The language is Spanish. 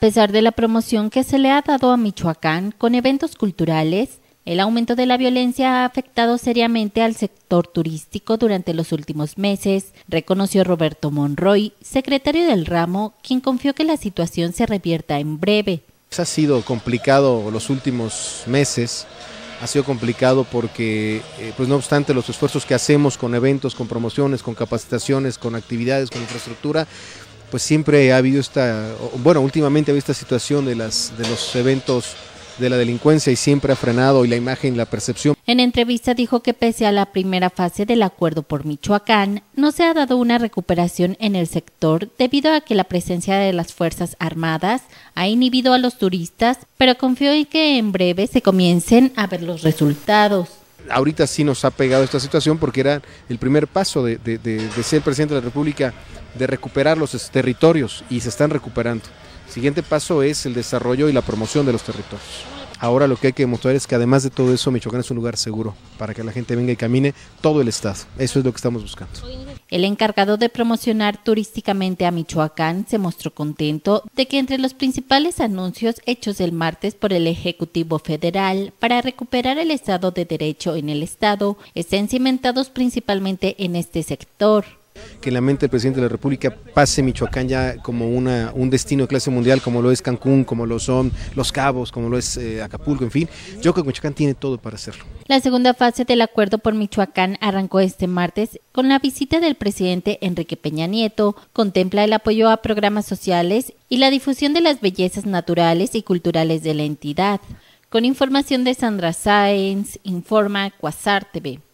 pesar de la promoción que se le ha dado a Michoacán con eventos culturales, el aumento de la violencia ha afectado seriamente al sector turístico durante los últimos meses, reconoció Roberto Monroy, secretario del ramo, quien confió que la situación se revierta en breve. Ha sido complicado los últimos meses, ha sido complicado porque, pues no obstante los esfuerzos que hacemos con eventos, con promociones, con capacitaciones, con actividades, con infraestructura, pues siempre ha habido últimamente ha habido esta situación de los eventos de la delincuencia y siempre ha frenado y la imagen, la percepción. En entrevista dijo que pese a la primera fase del acuerdo por Michoacán, no se ha dado una recuperación en el sector debido a que la presencia de las Fuerzas Armadas ha inhibido a los turistas, pero confió en que en breve se comiencen a ver los resultados. Ahorita sí nos ha pegado esta situación porque era el primer paso de ser presidente de la República, de recuperar los territorios y se están recuperando. El siguiente paso es el desarrollo y la promoción de los territorios. Ahora lo que hay que demostrar es que además de todo eso, Michoacán es un lugar seguro para que la gente venga y camine todo el estado. Eso es lo que estamos buscando. El encargado de promocionar turísticamente a Michoacán se mostró contento de que entre los principales anuncios hechos el martes por el Ejecutivo Federal para recuperar el Estado de Derecho en el estado estén cimentados principalmente en este sector. Que en la mente del presidente de la República pase Michoacán ya como un destino de clase mundial, como lo es Cancún, como lo son Los Cabos, como lo es Acapulco, en fin. Yo creo que Michoacán tiene todo para hacerlo. La segunda fase del acuerdo por Michoacán arrancó este martes con la visita del presidente Enrique Peña Nieto. Contempla el apoyo a programas sociales y la difusión de las bellezas naturales y culturales de la entidad. Con información de Sandra Sáenz, informa Quasar TV.